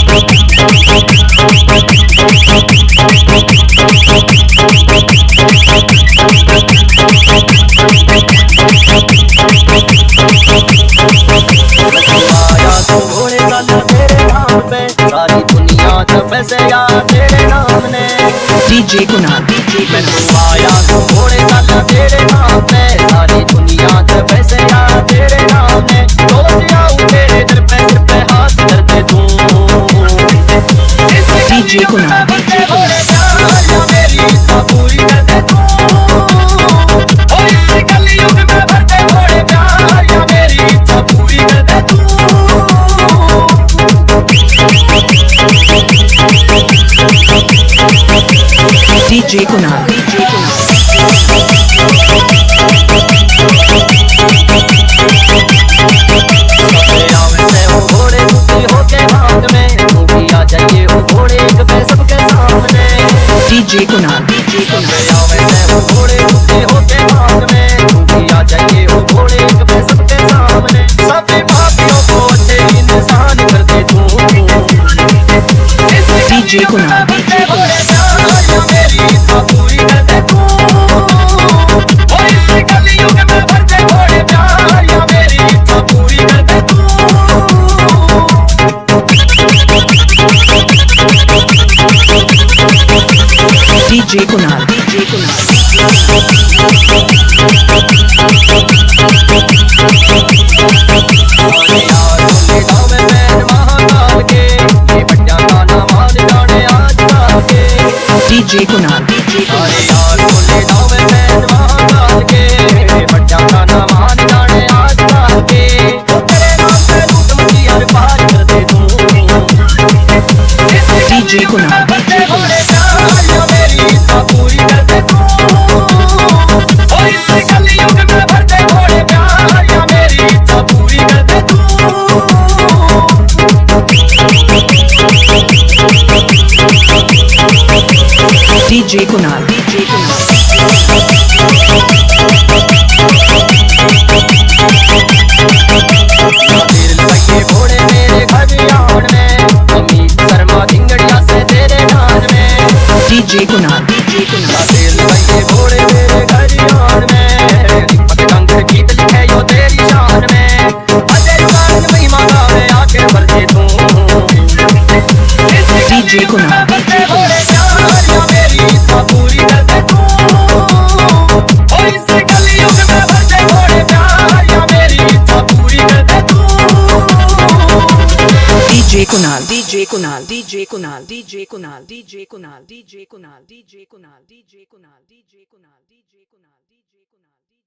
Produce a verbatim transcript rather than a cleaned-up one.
सारी दुनिया जब से यार तेरे नाम ने डीजे कुणाल डीजे आया तो घोड़े का तेरे नाम पे सारी दुनिया जब से यार तेरे नाम ने रोज आऊं तेरे दर पे सिर पे हाथ कर दे दूं डीजे कुणाल डीजे कुणाल मेरी इच्छा पूरी कर दे तू ओ इस कलयुग में भर दे घोड़े प्यार या मेरी इच्छा पूरी कर दे तू डीजे कुणाल डीजे घोड़े दुखी होके भाग में तू भी आ जाइए वो घोड़े एक पे सबके सामने डीजे कुणाल डीजे घोड़े दुखी होके भाग में तू भी आ जाइए वो घोड़े एक पे सबके सामने सभी पापियों को अच्छे इंसान कर दे तू डीजे कुणाल डीजे मेरी इच्छा पूरी कर दे तू ओ इस कलयुग में भर दे घोड़े प्यार या मेरी इच्छा पूरी कर दे तू DJ Kunal DJ DJ Kunal DJ सारे यार बोले दाव में बैन महाकाल के बच्चा का नाम मान जाने आजकल के तेरे नाम पे लूट मची हर पार कर दे दूं डीजे कुणाल बच्चे घोड़े प्यार या मेरी इच्छा पूरी कर दे तू ओ इस कलयुग में भर दे घोड़े प्यार या मेरी इच्छा पूरी कर दे तू डीजे कुणाल डीजे घोड़े मेरे घर आन में अमित शर्मा धिंगड़िया से तेरे नाम में डीजे कुणाल डीजे कुणाल घोड़े मेरे घर आन में पतंग गीत लिखे यो तेरी शान में अजय जुबान महिमा गावे आके भर दे तू डीजे कुणाल घोड़े प्यार या मेरी इच्छा पूरी कर दे तू ओ इस कलयुग में भर दे घोड़े प्यार या मेरी इच्छा पूरी कर दे तू DJ Kunal DJ Kunal DJ Kunal DJ Kunal DJ Kunal DJ Kunal DJ Kunal DJ Kunal DJ Kunal DJ Kunal DJ Kunal